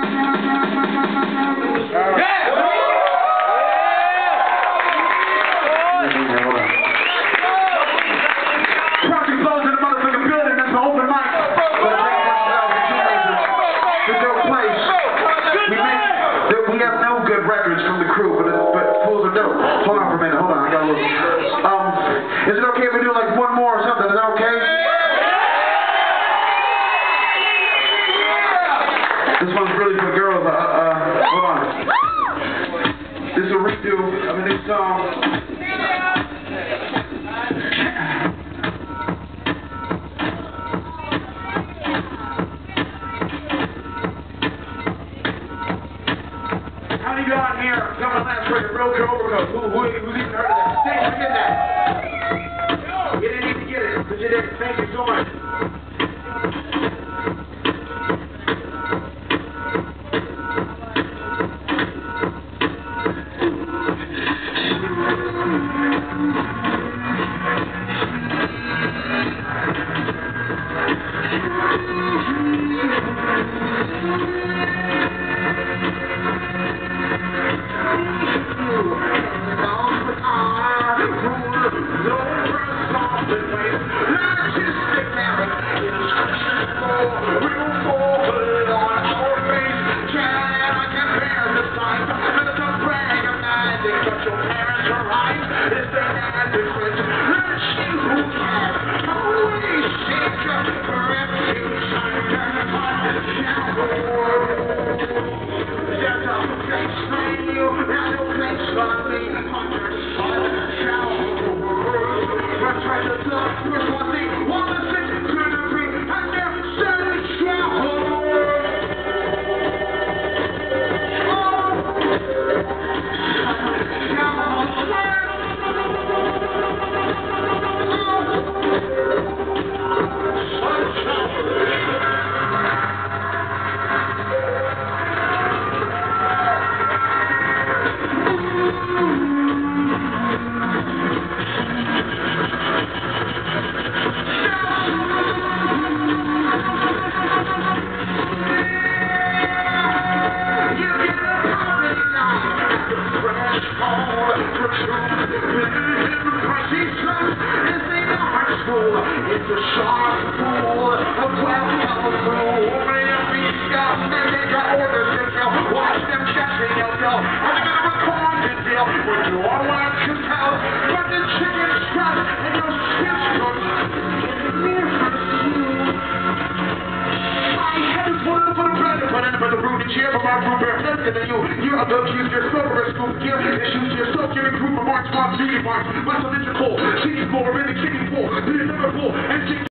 Hold on for a minute, hold on, I got a little... is it okay if we do like one more or something? Is that okay? This one's really for girls, hold on. This is a redo of a new song. How many of you out here coming last for your broken overcoat? Who's even heard of that? Thanks for getting that. You didn't need to get it, but you did. Thank you so much. It's a sharp pool of well-covered rule. Opening up these scouts, and they got orders to kill. Watch them checking your bill. Are they gonna record the deal? When you all want to tell, but the chicken shot and your shit's cooked. I had one for the brother, but I'm for the root and cheer for my group. Better than you. You're a dog, use your silver scoop gear. Issues your soul-giving group of March 1 beauty marks. Muscle ninja cool. She's more in the kidney pool.